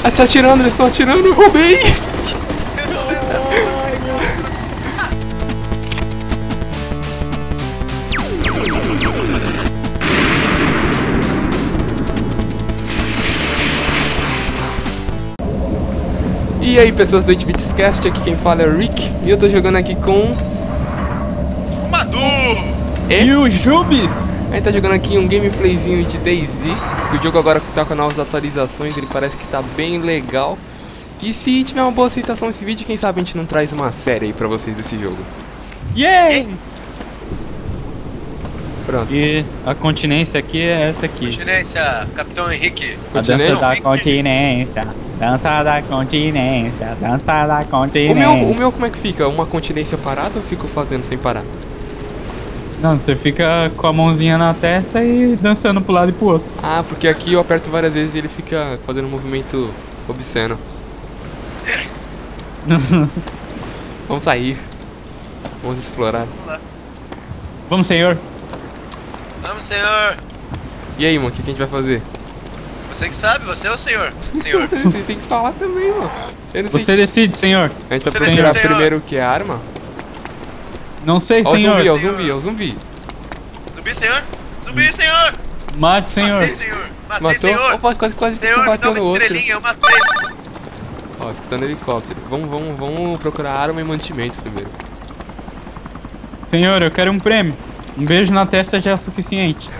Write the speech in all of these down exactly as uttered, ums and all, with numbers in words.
Ah, tá atirando, eles estão atirando, eu roubei! E aí pessoas do oito bits Cast, aqui quem fala é o Rick e eu tô jogando aqui com o Madu e, e o Jubis. A gente tá jogando aqui um gameplayzinho de DayZ. O jogo agora tá com novas atualizações, ele parece que tá bem legal. E se tiver uma boa aceitação nesse vídeo, quem sabe a gente não traz uma série aí pra vocês desse jogo. Yay! Pronto. E a continência aqui é essa aqui. Continência, Capitão Henrique. A dança da continência, dança da continência, dança da continência. O meu, o meu como é que fica? Uma continência parada ou eu fico fazendo sem parar? Não, você fica com a mãozinha na testa e dançando pro lado e pro outro. Ah, porque aqui eu aperto várias vezes e ele fica fazendo um movimento obsceno. Vamos sair. Vamos explorar. Vamos, senhor. Vamos, senhor. E aí, mano, o que, que a gente vai fazer? Você que sabe, você é o senhor. Senhor. Você tem que falar também, mano. Eu não Você sei. decide, senhor. A gente vai Você procurar decide, primeiro o que é arma? Não sei, Ó, senhor. o zumbi, ó, o Senhor. zumbi, ó, o zumbi. Zumbi, senhor. Zumbi, senhor. Mate, senhor. Matei, senhor. Matei, Matou? senhor. Opa, quase, quase que Senhor, tu me dá bateu uma no outro. estrelinha, eu matei. Ó, escutando helicóptero. Vamos, vamos, vamos procurar arma e mantimento primeiro. Senhor, eu quero um prêmio. Um beijo na testa já é o suficiente.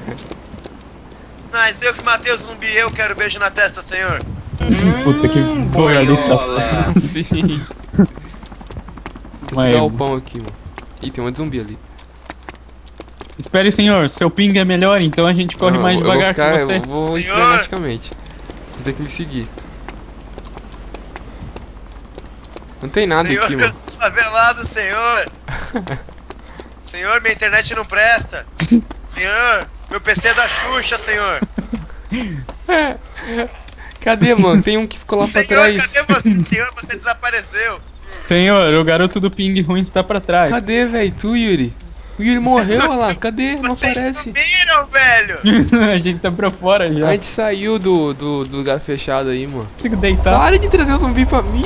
Mas eu que matei o zumbi, eu quero beijo na testa, senhor. Puta que boiolista. Sim. Vou Mas- tirar o pão aqui, mano. Ih, tem um zumbi ali. Espere, senhor. Seu ping é melhor, então a gente corre Não, mais eu vou devagar ficar- que você. Eu vou ir Senhor! freneticamente. Você tem que me seguir. Não tem nada Senhor, aqui, eu mano. sou favelado, senhor. Senhor, minha internet não presta. Senhor, meu P C é da Xuxa, senhor. Cadê, mano? Tem um que ficou lá pra Senhor, trás. cadê você, senhor? Você desapareceu. Senhor, o garoto do ping ruim está pra trás. Cadê, velho? Tu, Yuri? O Yuri morreu, olha lá. Cadê? Não Vocês aparece. sumiram, velho. A gente tá pra fora já. A gente saiu do, do, do lugar fechado aí, mano. Consigo deitar. Para de trazer o zumbi pra mim.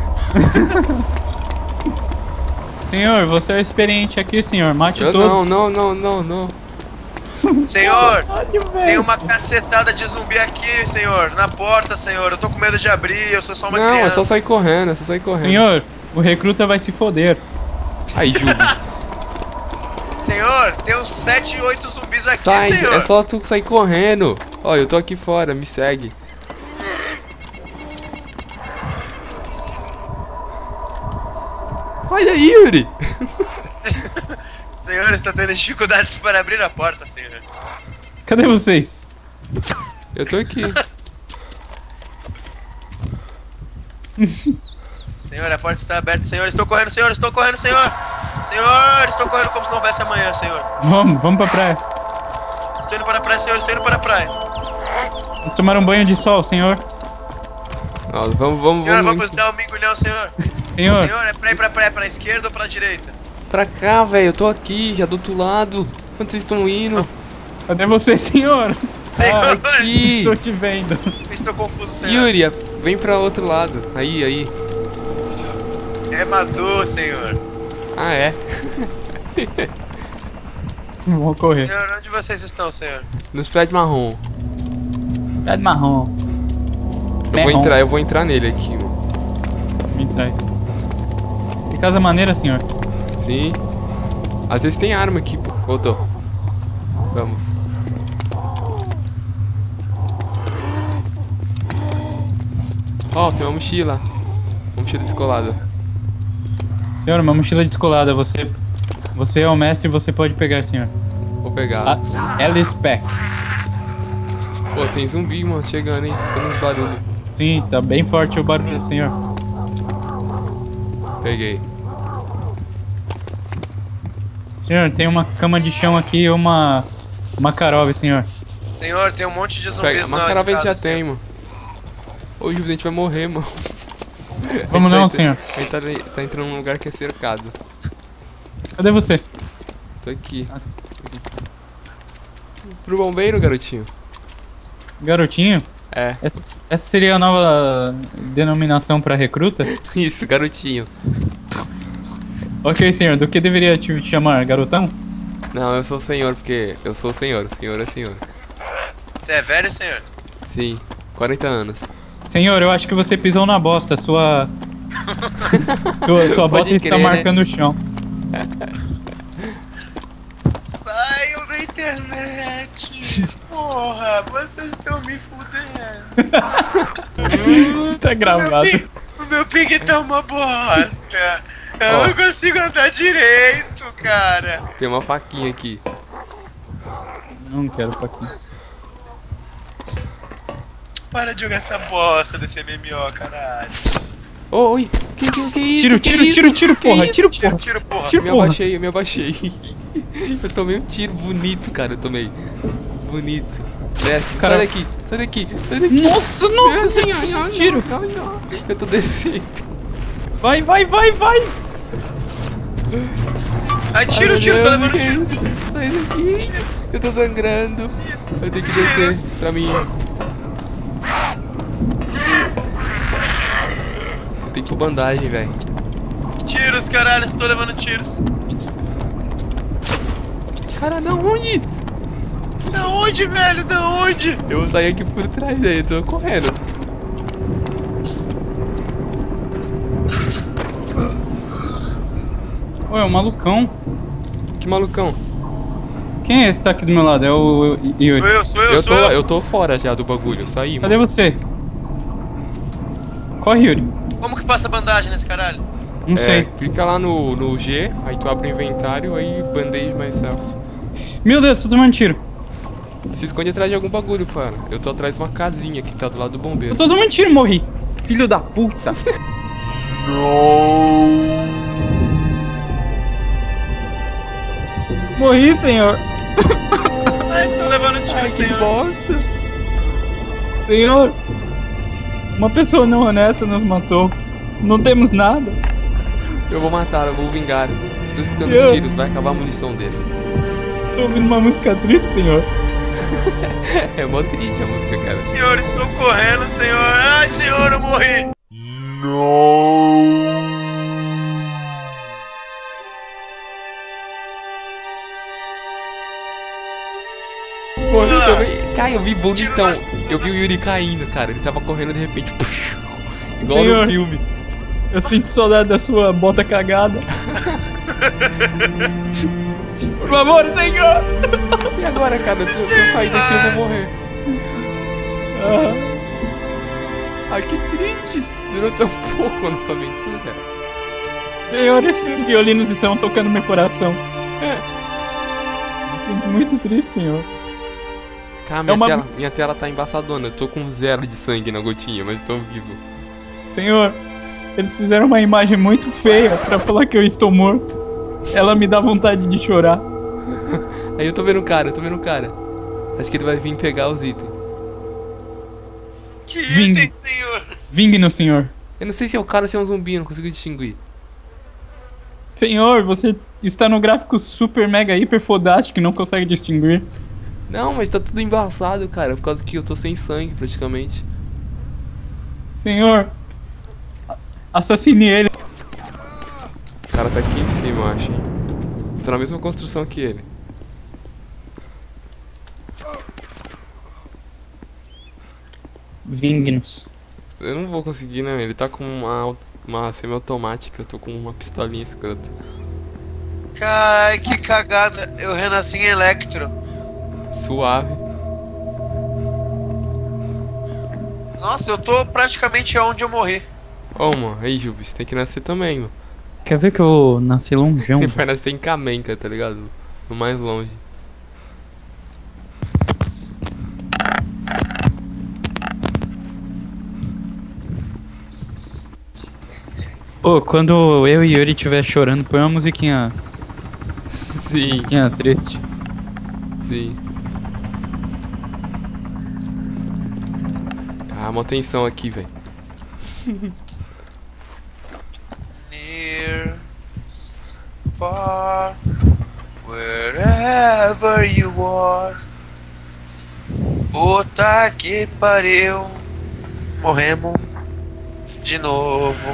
Senhor, você é experiente aqui, senhor. Mate Eu todos. não, não, não, não, não. Senhor, Olha, velho. tem uma cacetada de zumbi aqui, senhor. Na porta, senhor. Eu tô com medo de abrir, eu sou só uma Não, criança. é só sair correndo, é só sair correndo. Senhor, o recruta vai se foder. Aí, Jubi. Senhor, tem uns sete, oito zumbis aqui, Sai, senhor. é só tu sair correndo. Ó, eu tô aqui fora, me segue. Olha aí, Yuri. Senhor, está tendo dificuldades para abrir a porta, senhor. Cadê vocês? Eu tô aqui. Senhor, a porta está aberta, senhor. Estou correndo, senhor. Estou correndo, senhor. Senhor, estou correndo como se não houvesse amanhã, senhor. Vamos, vamos pra praia. Estou indo para a praia, senhor. Estou indo para a praia. Vamos tomar um banho de sol, senhor. Ó, vamos, vamos, Senhor, vamos. vamos dar um mingulhão, senhor. Senhor, Senhor, é pra ir pra praia, pra esquerda ou pra direita? Pra cá, velho. Eu tô aqui, já do outro lado. Onde vocês estão indo? cadê você, senhor? Senhor, Aqui. Estou te vendo. estou confuso, senhor. Yuri, vem pra outro lado. Aí, aí. É Madu, senhor. Ah, é. Vamos correr. Senhor, onde vocês estão, senhor? Nos prédios marrom. Pé de marrom. Eu vou Marrom. entrar, eu vou entrar nele aqui, mano. Me entrai. Que casa maneira, senhor. Sim. Às vezes tem arma aqui, pô. Voltou. Vamos. Ó, tem uma mochila. Uma mochila descolada. Senhor, uma mochila descolada. Você, você é o mestre e você pode pegar, senhor. Vou pegar. Ah, Alice Pack. Pô, tem zumbi, mano, chegando, hein? Estamos uns barulhos. Sim, tá bem forte o barulho, senhor. Peguei. Senhor, tem uma cama de chão aqui e uma Makarov, senhor. Senhor, tem um monte de zumbis Pega. na Uma caravana já escada, tem, senhor. mano. Ô, Júlio, a gente vai morrer, mano. Vamos A não, gente tá- senhor. A gente tá, tá entrando num lugar que é cercado. Cadê você? Tô aqui. Pro bombeiro, garotinho. Garotinho? É, Essa, essa seria a nova denominação pra recruta? isso, garotinho. Ok, senhor. Do que deveria te chamar? Garotão? Não, eu sou o senhor, porque eu sou o senhor, o senhor é senhor. Você é velho, senhor? Sim, quarenta anos. Senhor, eu acho que você pisou na bosta. Sua. sua, sua Pode bota está crer, né? marcando o chão. Saiam da internet! Porra, vocês estão me fudendo! Tá O gravado. meu, pi- o meu ping tá uma bosta! Eu Ó. não consigo andar direito, cara! Tem uma faquinha aqui. Não quero pra aqui. Para de jogar essa bosta desse M M O, caralho! Ô, oi, que, que, que isso? Tiro, que tiro, isso? tiro, tiro, Que porra. isso? Tiro, Tiro, porra. tiro, porra! Tiro. Me porra. abaixei, eu me abaixei. Eu tomei um tiro bonito, cara, eu tomei. Bonito. Desce, Cara- sai daqui, sai daqui, sai daqui. Nossa, nossa, Ai, você ai, precisa de um ai, tiro. ai, ai. Eu tô descendo. Vai, vai, vai, vai. Ai, tiro, Ai, tiro, meu tô Deus, levando tiro! gente, sai daqui. Eu tô sangrando. Eu tenho que descer pra mim. Eu tenho que pôr bandagem, velho. Tiros, caralho, estou levando tiros! Cara, não, onde? Da onde, velho? Da onde? Eu vou sair aqui por trás aí, eu tô correndo. Ô, é um malucão. Que malucão. Quem é esse que tá aqui do meu lado? É o Yuri. Sou eu, sou eu, Eu sou tô, eu! eu tô fora já do bagulho, eu saí, Cadê mano. você? Corre, Yuri. Como que passa bandagem nesse caralho? Não É, sei. clica lá no, no G, aí tu abre o inventário, aí bandage myself. Meu Deus, tô tomando tiro. Se esconde atrás de algum bagulho, cara. Eu tô atrás de uma casinha que tá do lado do bombeiro. Eu tô tomando tiro, morri. Filho da puta. Morri, senhor. Ai, tô levando tiro, Ai, que senhor! bosta. Senhor. Uma pessoa não honesta nos matou. Não temos nada. Eu vou matar, eu vou vingar. Estou escutando Eu- os tiros, vai acabar a munição dele. Tô ouvindo uma música triste, senhor. É mó triste a música, cara. Senhor, estou correndo, senhor! Ai, senhor, eu morri! Morri Ah. também. Cara, eu vi bonitão. Tiro nas- Eu vi o Yuri caindo, cara. Ele tava correndo de repente. puxa, Igual Senhor. no filme. Eu sinto saudade da sua bota cagada. Por favor, senhor. E agora, cara? Se eu, se eu sair daqui, eu vou morrer. Ah, Ai, que triste. Durou tão pouco a nossa aventura. senhor, esses violinos estão tocando meu coração. Me sinto muito triste, senhor. Cara, minha, É uma- tela, minha tela tá embaçadona. Eu tô com zero de sangue na gotinha, mas tô vivo. Senhor, eles fizeram uma imagem muito feia pra falar que eu estou morto. Ela me dá vontade de chorar. Aí eu tô vendo o cara, eu tô vendo o cara. Acho que ele vai vir pegar os itens. Que Vim. item, senhor! Vingue no senhor. Eu não sei se é o cara ou se é um zumbi, eu não consigo distinguir. Senhor, você está no gráfico super mega hiper fodástico que não consegue distinguir. Não, mas tá tudo embaçado, cara, por causa que eu tô sem sangue praticamente. Senhor, a- assassine ele. O cara tá aqui em cima, eu acho. Hein? Tô na mesma construção que ele. Vingue-nos. Eu não vou conseguir, né? Ele tá com uma, uma semi-automática, eu tô com uma pistolinha escrota. Ai, que cagada! Eu renasci em Electro. Suave. Nossa, eu tô praticamente onde eu morri. Ô, mano, aí, Jubes, tem que nascer também, mano. Quer ver que eu nasci longeão? Ele vai nascer em Camenca, tá ligado? No mais longe. Ô, quando eu e Yuri estiver chorando, põe uma musiquinha, Sim, musiquinha triste. sim. Tá, uma tensão aqui, velho. Near, far, wherever you are. Puta que pariu. Morremos de novo.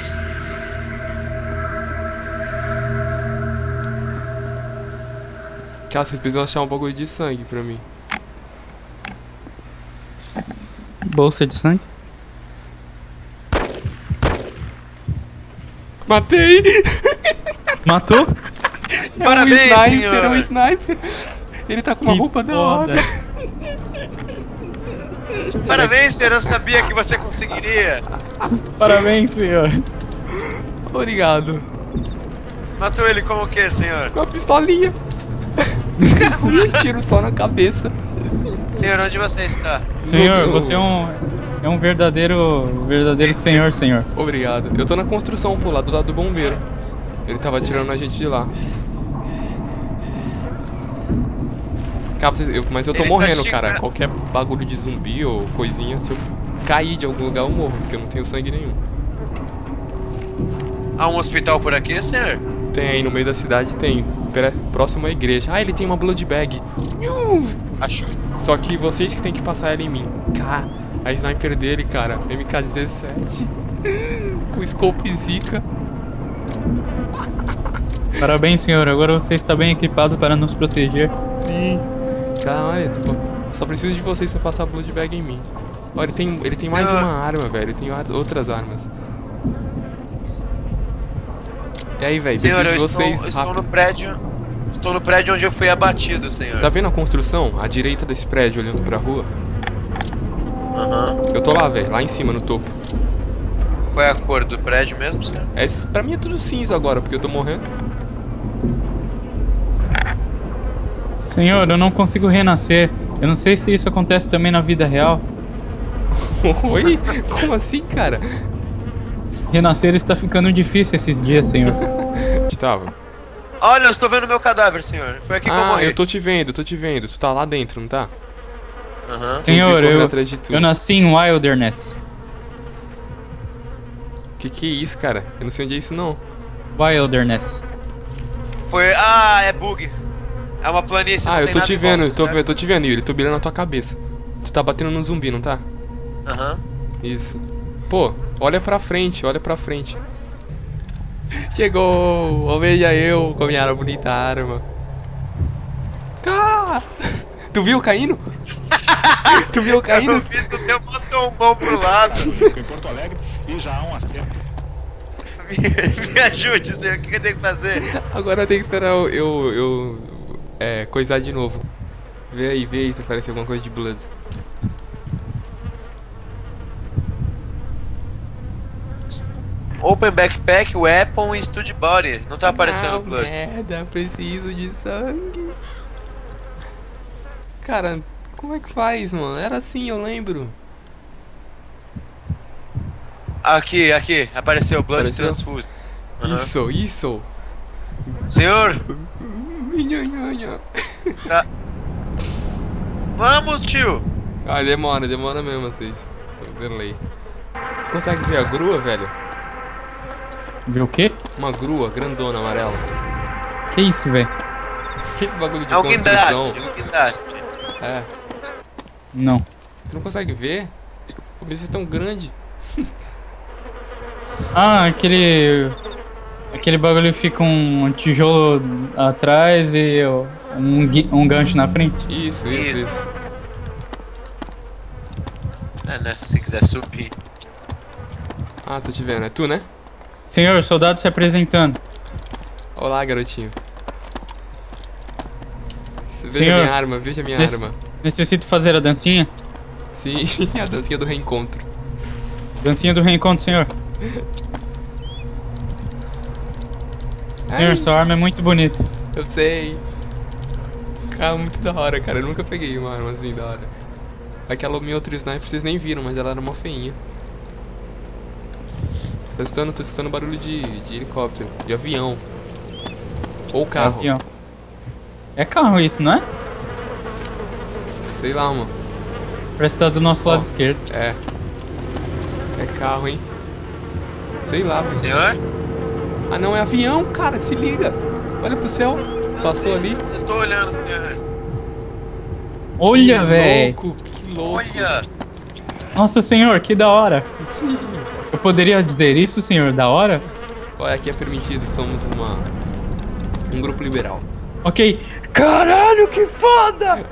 Cara, vocês precisam achar um bagulho de sangue pra mim. Bolsa de sangue? Matei! Matou? Parabéns, é um sniper, senhor. é um sniper. Ele tá com uma Que roupa da foda. hora. Parabéns, senhor. Eu sabia que você conseguiria. Parabéns, senhor. Obrigado. Matou ele como o que, senhor? Com a pistolinha. Um tiro só na cabeça. Senhor, onde você está? Senhor, No- você é um. É um verdadeiro. Verdadeiro senhor, senhor. Obrigado. Eu tô na construção, pô, lá do lado do bombeiro. Ele tava tirando a gente de lá. Cara, vocês- eu- mas eu tô Ele tá morrendo, te- cara. Qualquer bagulho de zumbi ou coisinha, se eu cair de algum lugar eu morro, porque eu não tenho sangue nenhum. Há um hospital por aqui, senhor? Tem aí no meio da cidade, tem. Pera- Próximo à igreja. Ah, ele tem uma blood bag. Iu! Acho. Só que vocês que tem que passar ela em mim. Cá, a sniper dele, cara, M K dezessete. Com scope zica. Parabéns, senhor. Agora você está bem equipado para nos proteger. Sim. Caralho, tô- só preciso de vocês pra passar a blood bag em mim. Olha, ele tem, ele tem mais Senhor. uma arma, velho. Ele tem ar- outras armas. E aí, velho, Senhor, preciso eu de vocês estou, estou no rápido. prédio. Estou no prédio onde eu fui abatido, senhor. Tá vendo a construção? À direita desse prédio, olhando pra rua? Aham. Eu tô lá, velho, lá em cima, no topo. Qual é a cor do prédio mesmo, senhor? É, pra mim é tudo cinza agora, porque eu tô morrendo. Senhor, eu não consigo renascer. Eu não sei se isso acontece também na vida real. Oi? Como assim, cara? Renascer está ficando difícil esses dias, senhor. Onde tava? Olha, eu estou vendo meu cadáver, senhor. Foi aqui que eu Ah, morri. eu tô te vendo, eu tô te vendo. Tu tá lá dentro, não tá? Aham. Senhor, correndo eu, atrás de tu. eu nasci em Wilderness. Que que é isso, cara? Eu não sei onde é isso, não. Wilderness. Foi. Ah, é bug. É uma planície. não Ah, eu tem tô nada te em vendo, volta, eu tô, certo? eu tô te vendo, Yuri. Tô brilhando na tua cabeça. Tu tá batendo no zumbi, não tá? Aham. Isso. Pô, olha pra frente, olha pra frente. Chegou! Ó, veja eu com a minha bonita arma. Cá! Tu viu caindo? Tu viu Eu caindo? vi tu deu um tombão pro lado. em Porto Alegre e já há um acerto. me, me ajude, senhor. O que eu tenho que fazer? Agora eu tenho que esperar eu, eu, eu é, coisar de novo. Vê aí, vê aí se aparece alguma coisa de Blood. Open backpack, weapon e study body. Não tá aparecendo Ah, o Blood. merda, preciso de sangue. Cara, como é que faz, mano? Era assim, eu lembro. Aqui, aqui. Apareceu Blood Apareceu? Transfuse. Aham. Isso, isso. Senhor, Nha, nha, nha. tá. Vamos, tio. Ah, demora, demora mesmo vocês. Tô vendo aí. Tu consegue ver a grua, velho? Viu o quê? Uma grua grandona, amarela. Que isso, velho? Aquele bagulho de É o construção. guindaste, o guindaste. É. Não. Tu não consegue ver? O bicho é tão grande. Ah, aquele. Aquele bagulho fica um tijolo atrás e um, gui- um gancho na frente. Isso, isso, Isso. isso. É, né? Se quiser subir. Ah, tô te vendo. É tu, né? Senhor, soldado se apresentando. Olá, garotinho. Veja Senhor, minha arma, veja minha nesse- arma. Necessito fazer a dancinha? Sim, a dancinha do reencontro. Dancinha do reencontro, senhor. Senhor, Ai. sua arma é muito bonita. Eu sei. Cara, muito da hora, cara. Eu nunca peguei uma arma assim da hora. Aquela minha outra sniper vocês nem viram, mas ela era uma feinha. Tô escutando, tô escutando barulho de, de helicóptero, de avião. Ou carro. Avião. É carro isso, não é? Sei lá, mano. Parece que tá do nosso Ó. lado esquerdo. É. É carro, hein? Sei lá, velho. Senhor? Ah, não, é avião, cara. Se liga. Olha pro céu. Passou ali. Eu estou olhando, senhor. Olha, Que velho. louco. Que louco. Olha! Nossa, senhor, que da hora. Eu poderia dizer isso, senhor, da hora? Olha, aqui é permitido, somos uma... um grupo liberal. Ok. Caralho, que foda!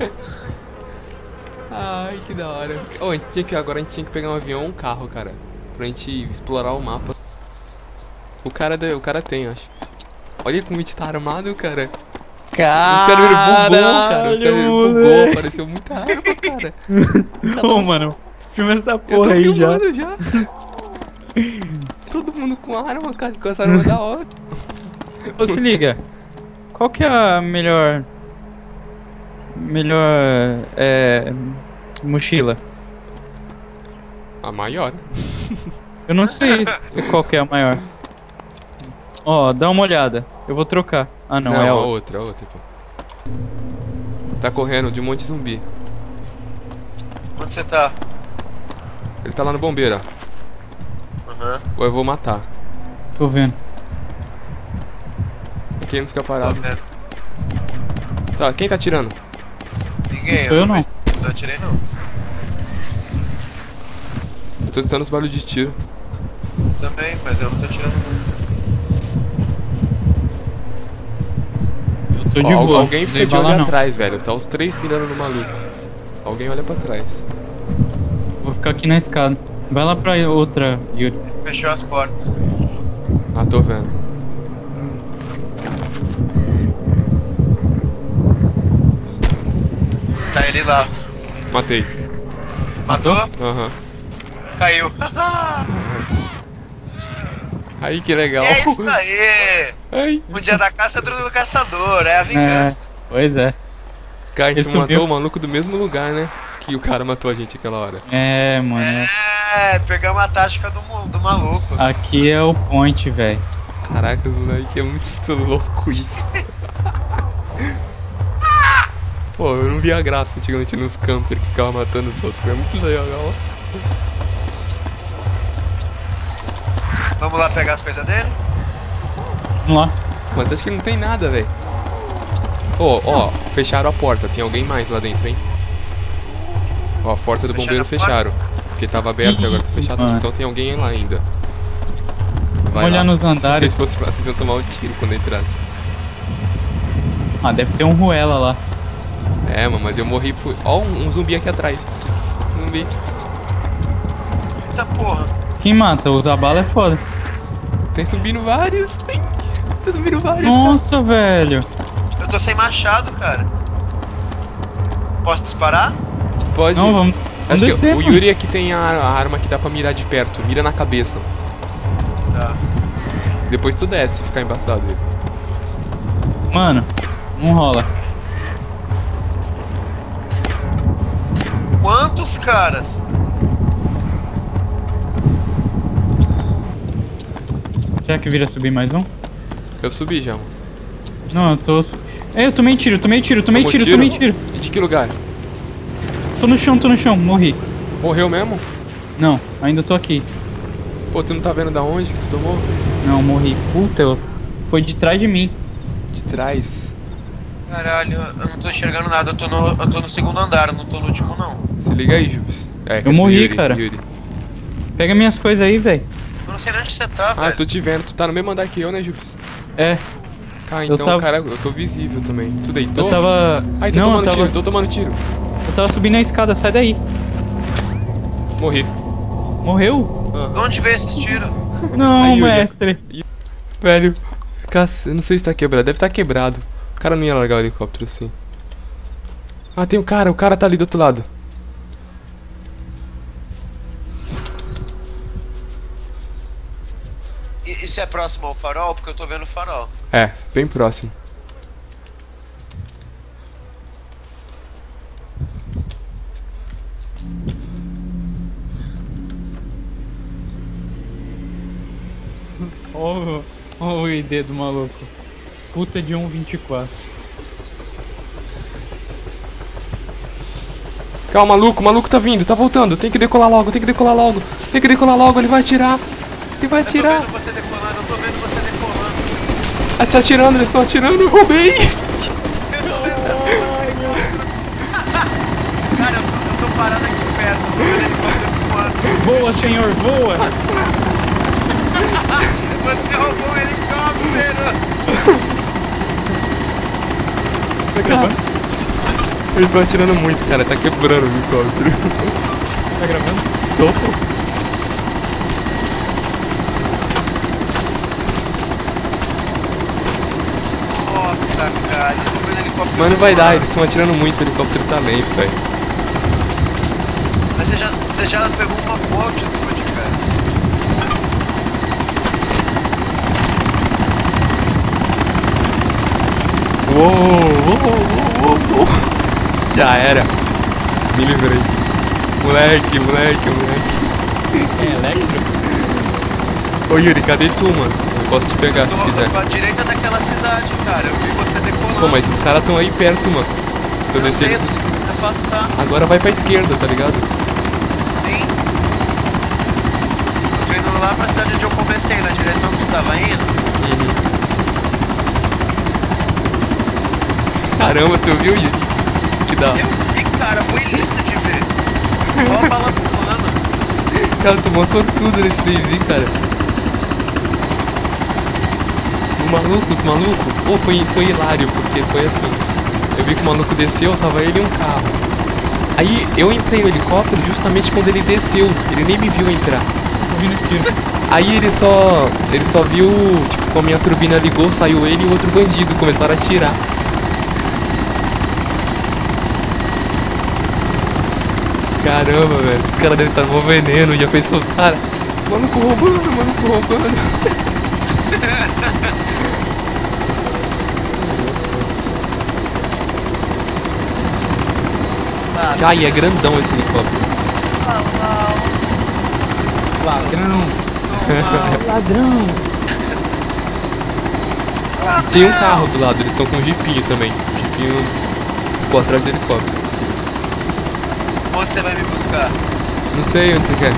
Ai, que da hora. Oh, a gente tinha que, agora a gente tinha que pegar um avião ou um carro, cara. Pra gente explorar o mapa. O cara, o cara tem, acho. Olha como a gente tá armado, cara. O cérebro bugou, cara. O cérebro bugou, apareceu muita arma, cara. Ô, um... mano, filma essa Eu porra tô aí já. já. Todo mundo com arma, cara, com essa arma da hora. Ô, se liga. Qual que é a melhor... Melhor... É... mochila? A maior. Eu não sei qual que é a maior. Ó, dá uma olhada. Eu vou trocar. Ah, não, Não, é a a outra. outra, a outra, pô. Tá correndo de um monte de zumbi. Onde você tá? Ele tá lá no bombeiro, ó. Aham. Ou eu vou matar. Tô vendo. Aqui ele não fica Tô parado. vendo. Tá, quem tá atirando? Ninguém. Sou eu não. Não atirei não. Eu tô escutando os barulhos de tiro. Também, mas eu não tô atirando não. Eu tô de Ó, boa. alguém não fica de vai lá, olho não. atrás, velho. Tá os três mirando no maluco. Alguém olha pra trás. Vou ficar aqui na escada. Vai lá pra outra, Yuri. Fechou as portas. Ah, tô vendo. Tá ele lá. Matei. Matou? Aham. Caiu. Aí, que legal. É isso aí! Ai, O dia da caça é outro do caçador, é a É, vingança. pois é. cara, a gente Ele matou subiu. o maluco do mesmo lugar, né? Que o cara matou a gente aquela hora. É, mano. É, pegamos a tática do, mu- do maluco. Aqui é o point, velho. Caraca, moleque, é muito louco isso. Pô, eu não vi a graça antigamente nos campers que ficavam matando os outros. É muito legal. Vamos lá pegar as coisas dele? Vamos lá. Mas acho que não tem nada, velho. Ó, ó, fecharam a porta. Tem alguém mais lá dentro, hein? Ó, a porta do bombeiro Fecharam a fecharam. Porque tava aberta e agora tá fechado. Mano. Então tem alguém lá ainda. Vai Vamos olhar lá. nos Se vocês andares. fossem lá, vocês iam tomar um tiro quando entrasse. Ah, deve ter um Ruela lá. É, mano, mas eu morri por... Ó, um, um zumbi aqui atrás. Zumbi. Eita porra. Quem mata? Usar bala é foda. Tem subindo vários. Tem. Tá subindo vários. Nossa, velho. Eu tô sem machado, cara. Posso disparar? cara. Pode. Não, vamos, vamos Acho descer, que o mano. Yuri aqui tem a, a arma que dá pra mirar de perto. Mira na cabeça. Tá. Depois tu desce se ficar embaçado. Mano, não rola. Quantos caras? Será que vira subir mais um? Eu subi já, mano. Não, eu tô... É, eu tomei tiro, tomei tiro, tomei Tomou tiro, tiro? tomei tiro. E de que lugar? Tô no chão, tô no chão, morri. Morreu mesmo? Não, ainda tô aqui. Pô, tu não tá vendo da onde que tu tomou? Não, morri. Puta, eu... foi de trás de mim. De trás. Caralho, eu não tô enxergando nada. Eu tô no, eu tô no segundo andar, eu não tô no último não. Se liga aí, Jubes. É, Eu quer dizer, morri, Yuri, cara. Yuri. Pega minhas coisas aí, velho. Eu não sei nem onde você tá, Ah, velho. eu tô te vendo. Tu tá no mesmo andar que eu, né, Jubes? É, Ah, Eu então, tava- cara, eu tô visível também. Tu deitou? eu tava... Ai, tô Não, eu tomando tava... tiro, tô tomando tiro. eu tava subindo a escada, sai daí. Morri. Morreu? Ah. De onde veio esses tiros? Não, Aí, Yuri. mestre. Velho, caça, eu não sei se tá quebrado, deve tá quebrado. O cara não ia largar o helicóptero assim. Ah, tem um cara, o cara tá ali do outro lado. E- Isso é próximo ao farol? Porque eu tô vendo o farol. É, bem próximo. Ó, ó o I D do maluco. Puta de um vinte e quatro. Calma, maluco, o maluco tá vindo, tá voltando. Tem que decolar logo, tem que decolar logo. Tem que decolar logo, ele vai atirar. Ele vai Eu tô atirar. vendo você decolando, eu tô vendo você decolando. Ah, tá atirando, eles estão atirando, eu roubei. Eu tô vendo você. Cara, eu tô, eu tô parado aqui perto, tô vendo helicóptero voando. Voa, senhor, voa! Você roubou um helicóptero! Tá gravando? Eles estão atirando muito, cara. Tá quebrando o helicóptero. Tá gravando? Tô, pô. Nossa, cara, eu tô vendo helicóptero. Mas não vai dar, voando. eles estão atirando muito, o helicóptero tá lento, velho. Mas você já, você já pegou uma boa altitude, cara. Uou, uou, uou, uou. Já era. Me livrei. Moleque, moleque, moleque. É elétrico? Ô Yuri, cadê tu, mano? Eu posso te pegar Tô se quiser. pra direita daquela cidade, cara. Eu vi você decolando. Pô, mas os caras tão aí perto, mano. Tô eu sei, descendo. eu tô tentando afastar. Agora vai pra esquerda, tá ligado? Sim. Eu tô indo lá pra cidade onde eu comecei, na direção que tu tava indo. Uhum. Caramba, tu viu, Yuri? Que da. Eu vi, cara, foi lindo de ver. Só a bala pulando. Cara, tu montou tudo nesse Daisy, cara. O maluco, os malucos. Pô, foi, foi hilário, porque foi assim. Eu vi que o maluco desceu, tava ele e um carro. Aí eu entrei no helicóptero justamente quando ele desceu. Ele nem me viu entrar. Tô vindo tiro. Aí ele só. Ele só viu, tipo, como a minha turbina ligou, saiu ele e o outro bandido. Começaram a atirar. Caramba, velho. Os caras devem estar no veneno, já pensou, cara. Maluco roubando, maluco roubando. Ai, é grandão esse helicóptero. Ladrão! Ladrão! Tem um carro do lado, eles estão com um jipinho também. Um jipinho por atrás do helicóptero. Onde você vai me buscar? Não sei onde você quer.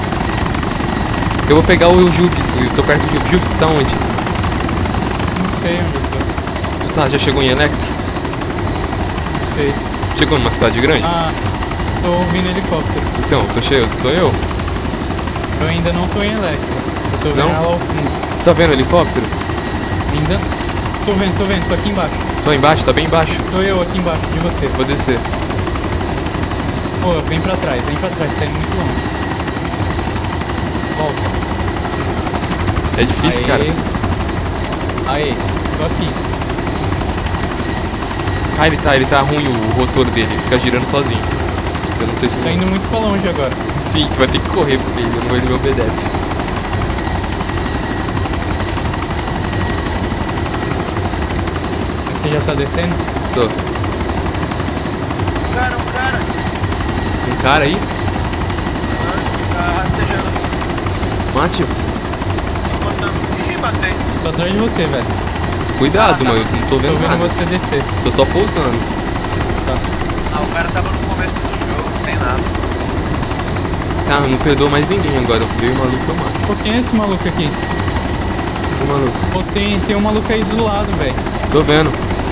Eu vou pegar o Jubes, eu tô perto do Jubes. Jubes, você tá onde? Não sei onde eu tô. Tu tá, já chegou em Electro? Não sei. Chegou numa cidade grande? Ah, tô ouvindo helicóptero. Então, tô cheio, tô eu. Eu ainda não tô em Electra. Eu tô vendo Não? ela ao fundo. Você tá vendo o helicóptero? Ainda? Tô vendo, tô vendo, tô aqui embaixo. Tô aí embaixo, tá bem embaixo. Tô eu aqui embaixo de você. Vou descer. Pô, vem pra trás, vem pra trás, tá indo muito longe. Volta. É difícil, Aê. cara. Aê, tô aqui. Ah, ele tá, ele tá ruim o rotor dele, ele fica girando sozinho. Eu não sei se Tá indo muito pra longe agora. Sim, tu vai ter que correr porque ele não ele me obedece. Você já tá descendo? Tô. Cara, um cara. Um cara aí? Tá rastejando. Mate. Tô matando. Ih, matei. Tô atrás de você, velho. Cuidado, Ah, tá. mano, eu não tô Tô vendo vendo nada. você descer. Tô só pousando. Ah, o cara tava no começo do jogo, não tem nada. Tá, não perdoa mais ninguém agora. Veio o maluco, eu mato. Pô, quem é esse maluco aqui? O maluco. Pô, tem, tem um maluco aí do lado, velho. Tô vendo.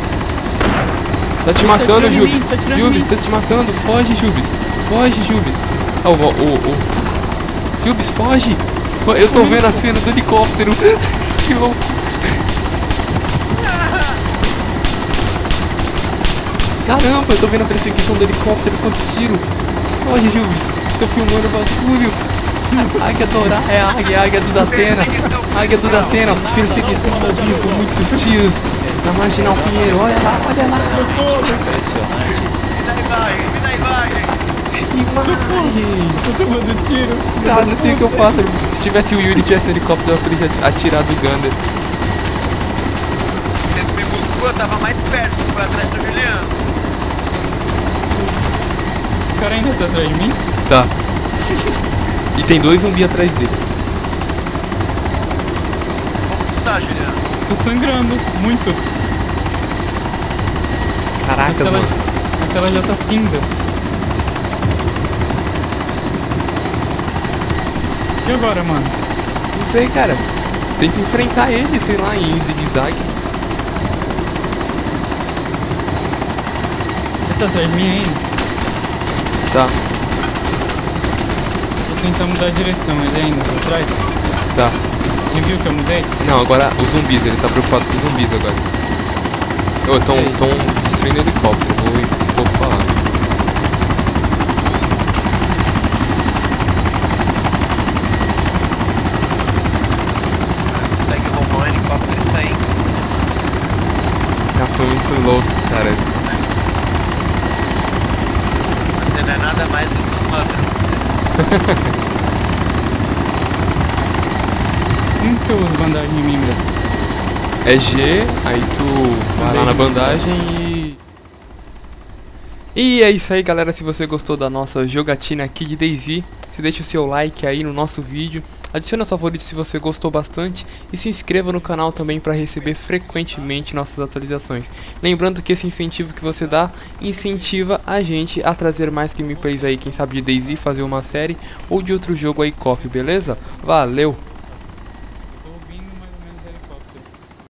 Tá te matando, atirando em Jubes. mim, tá atirando em Jubes, mim. tá te matando. Foge, Jubes. Foge, Jubes. Ah, o, o, o. Jubes, foge. Eu tô vendo a cena do helicóptero. Que louco. Caramba, eu tô vendo a perseguição do helicóptero. Quantos tiros. Foge, Jubes. Tô filmando o bagulho. Águia dourada. É a águia, a águia do Datena. Águia do Datena. Perseguição ao vivo, muitos tiros. Na Marginal Pinheiro. Olha lá, olha lá. Me dá e vai, me dá e vai. Que imagem. Tô tomando tiro. Cara, não sei o que eu faço. Se tivesse o Yuri e tivesse helicóptero, eu poderia atirar do Gander. Você me buscou, eu tava mais perto, foi atrás do Juliano. O cara ainda tá atrás de mim? Tá. E tem dois zumbis atrás dele. Como tu tá, Juliano? Tô sangrando, muito. Caraca, a, tela, mano. a tela já tá cinza. E agora, mano? Não sei, cara. Tem que enfrentar ele, sei lá, em zigue-zague. Você tá atrás de mim ainda? Tá. tentar mudar a direção, ele ainda pra trás. Tá. Ele viu que eu mudei? Não, agora os zumbis, ele tá preocupado com os zumbis agora. Ô, tão, tão destruindo o helicóptero, vou ir um pouco pra lá. Consegue roubar um helicóptero e sair. Já foi muito louco, cara. Você não é nada mais do que um ladrão. Como que eu uso bandagem em mim mesmo? É G, aí tu vai lá na bandagem e... E é isso aí, galera. Se você gostou da nossa jogatina aqui de DayZ, você deixa o seu like aí no nosso vídeo, adicione aos favoritos se você gostou bastante e se inscreva no canal também para receber frequentemente nossas atualizações. Lembrando que esse incentivo que você dá incentiva a gente a trazer mais gameplays aí, quem sabe de DayZ, fazer uma série ou de outro jogo aí, copy, beleza? Valeu! Tô ouvindo mais ou menos helicóptero.